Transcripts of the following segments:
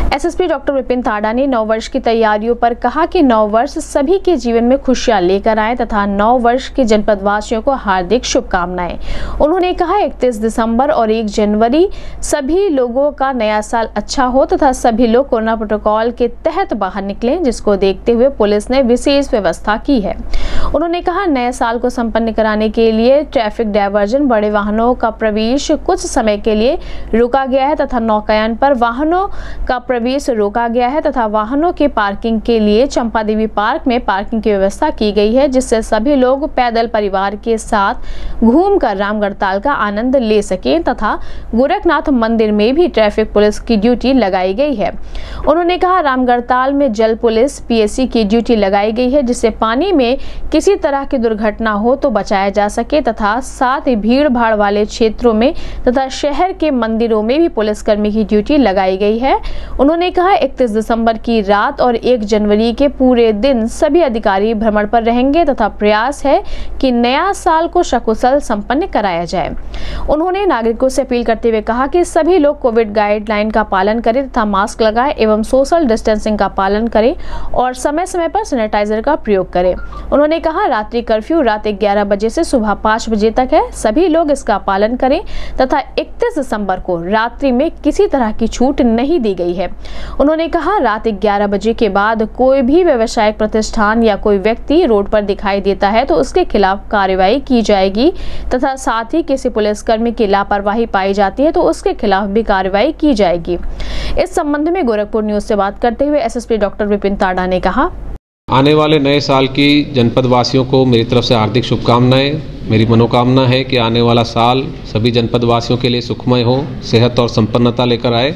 SSP doctor Vipin ताड़ा ने नववर्ष की तैयारियों पर कहा कि नववर्ष सभी के जीवन में खुशियां लेकर आए तथा नववर्ष के जनपद वासियों को हार्दिक शुभकामनाएं। उन्होंने कहा 31 दिसंबर और 1 जनवरी सभी लोगों का नया साल अच्छा हो तथा सभी लोग कोरोना प्रोटोकॉल के तहत बाहर निकलें, जिसको देखते हुए पुलिस ने विशेष व्यवस्था की है। उन्होंने कहा नए साल को संपन्न कराने के लिए ट्रैफिक डायवर्जन, बड़े वाहनों का प्रवेश कुछ समय के लिए रोका गया है तथा नौकायान पर वाहनों का प्रवेश रोका गया है तथा वाहनों के पार्किंग के लिए चंपा देवी पार्क में पार्किंग की व्यवस्था की गई है, जिससे सभी लोग पैदल परिवार के साथ घूमकर रामगढ़ ताल का आनंद ले सकें तथा गोरखनाथ मंदिर में भी ट्रैफिक पुलिस की ड्यूटी लगाई गई है। उन्होंने कहा रामगढ़ ताल में जल पुलिस पीएससी की ड्यूटी लगाई गई है, जिससे पानी में किसी तरह की दुर्घटना हो तो बचाया जा सके तथा साथ ही भीड़ भाड़ वाले क्षेत्रों में तथा शहर के मंदिरों में भी पुलिसकर्मी की ड्यूटी लगाई गई है। उन्होंने कहा 31 दिसंबर की रात और 1 जनवरी के पूरे दिन सभी अधिकारी भ्रमण पर रहेंगे तथा प्रयास है कि नया साल को सकुशल संपन्न कराया जाए। उन्होंने नागरिकों से अपील करते हुए कहा कि सभी लोग कोविड गाइडलाइन का पालन करें तथा मास्क लगाएं एवं सोशल डिस्टेंसिंग का पालन करें और समय समय पर सैनिटाइजर का प्रयोग करें। उन्होंने कहा रात्रि कर्फ्यू रात 11 बजे से सुबह 5 बजे तक है, सभी लोग इसका पालन करें तथा 31 दिसंबर को रात्रि में किसी तरह की छूट नहीं दी गई है। उन्होंने कहा रात 11 बजे के बाद कोई भी व्यवसायिक प्रतिष्ठान या कोई व्यक्ति रोड पर दिखाई देता है तो उसके खिलाफ कार्रवाई की जाएगी तथा साथ ही किसी पुलिसकर्मी की लापरवाही पाई जाती है तो उसके खिलाफ भी कार्रवाई की जाएगी। इस संबंध में गोरखपुर न्यूज से बात करते हुए एसएसपी डॉक्टर विपिन ताड़ा ने कहा, आने वाले नए साल की जनपद वासियों को मेरी तरफ से हार्दिक शुभकामनाएं। मेरी मनोकामना है कि आने वाला साल सभी जनपद वासियों के लिए सुखमय हो, सेहत और संपन्नता लेकर आए।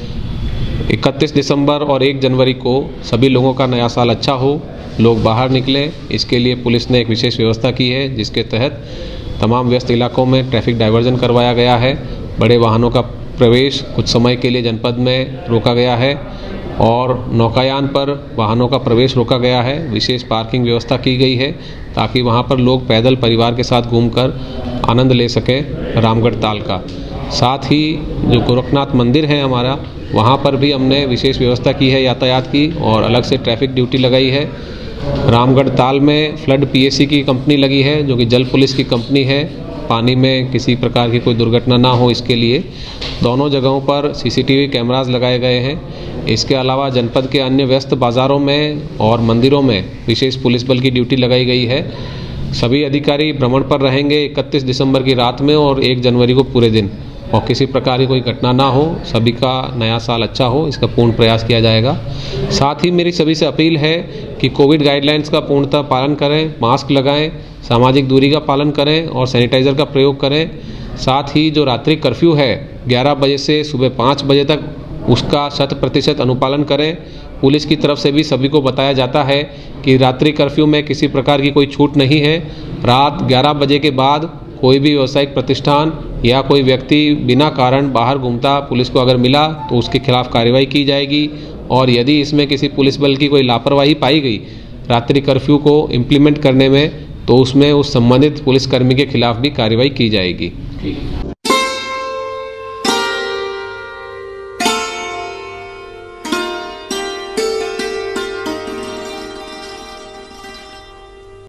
31 दिसंबर और 1 जनवरी को सभी लोगों का नया साल अच्छा हो, लोग बाहर निकलें। इसके लिए पुलिस ने एक विशेष व्यवस्था की है, जिसके तहत तमाम व्यस्त इलाकों में ट्रैफिक डायवर्जन करवाया गया है। बड़े वाहनों का प्रवेश कुछ समय के लिए जनपद में रोका गया है और नौकायान पर वाहनों का प्रवेश रोका गया है। विशेष पार्किंग व्यवस्था की गई है ताकि वहां पर लोग पैदल परिवार के साथ घूमकर आनंद ले सकें रामगढ़ ताल का। साथ ही जो गोरखनाथ मंदिर है हमारा, वहां पर भी हमने विशेष व्यवस्था की है यातायात की और अलग से ट्रैफिक ड्यूटी लगाई है। रामगढ़ ताल में फ्लड पीएससी की कंपनी लगी है, जो कि जल पुलिस की कंपनी है। पानी में किसी प्रकार की कोई दुर्घटना ना हो, इसके लिए दोनों जगहों पर सीसीटीवी कैमरास लगाए गए हैं। इसके अलावा जनपद के अन्य व्यस्त बाज़ारों में और मंदिरों में विशेष पुलिस बल की ड्यूटी लगाई गई है। सभी अधिकारी भ्रमण पर रहेंगे 31 दिसंबर की रात में और 1 जनवरी को पूरे दिन, और किसी प्रकार की कोई घटना ना हो, सभी का नया साल अच्छा हो, इसका पूर्ण प्रयास किया जाएगा। साथ ही मेरी सभी से अपील है कि कोविड गाइडलाइंस का पूर्णतः पालन करें, मास्क लगाएं, सामाजिक दूरी का पालन करें और सैनिटाइज़र का प्रयोग करें। साथ ही जो रात्रि कर्फ्यू है 11 बजे से सुबह 5 बजे तक, उसका 100% अनुपालन करें। पुलिस की तरफ से भी सभी को बताया जाता है कि रात्रि कर्फ्यू में किसी प्रकार की कोई छूट नहीं है। रात 11 बजे के बाद कोई भी व्यावसायिक प्रतिष्ठान या कोई व्यक्ति बिना कारण बाहर घूमता पुलिस को अगर मिला तो उसके खिलाफ कार्रवाई की जाएगी, और यदि इसमें किसी पुलिस बल की कोई लापरवाही पाई गई रात्रि कर्फ्यू को इम्प्लीमेंट करने में, तो उसमें उस संबंधित पुलिसकर्मी के खिलाफ भी कार्रवाई की जाएगी।